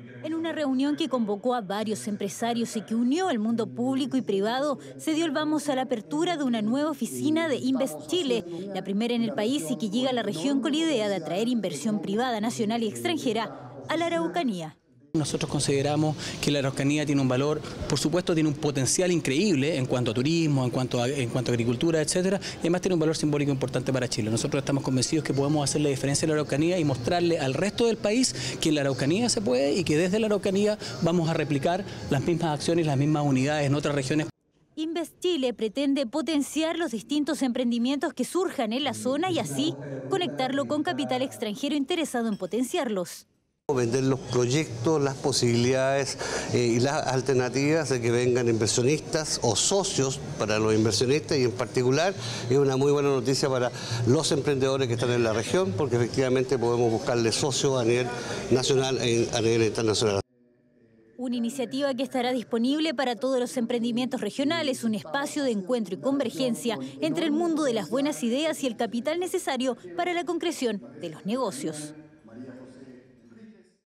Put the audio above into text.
En una reunión que convocó a varios empresarios y que unió al mundo público y privado, se dio el vamos a la apertura de una nueva oficina de Invest Chile, la primera en el país y que llega a la región con la idea de atraer inversión privada nacional y extranjera a la Araucanía. Nosotros consideramos que la Araucanía tiene un valor, por supuesto tiene un potencial increíble en cuanto a turismo, en cuanto a agricultura, etcétera, y además tiene un valor simbólico importante para Chile. Nosotros estamos convencidos que podemos hacer la diferencia en la Araucanía y mostrarle al resto del país que en la Araucanía se puede y que desde la Araucanía vamos a replicar las mismas acciones, las mismas unidades en otras regiones. Invest Chile pretende potenciar los distintos emprendimientos que surjan en la zona y así conectarlo con capital extranjero interesado en potenciarlos. Vender los proyectos, las posibilidades y las alternativas de que vengan inversionistas o socios para los inversionistas, y en particular es una muy buena noticia para los emprendedores que están en la región, porque efectivamente podemos buscarle socios a nivel nacional e a nivel internacional. Una iniciativa que estará disponible para todos los emprendimientos regionales, un espacio de encuentro y convergencia entre el mundo de las buenas ideas y el capital necesario para la concreción de los negocios.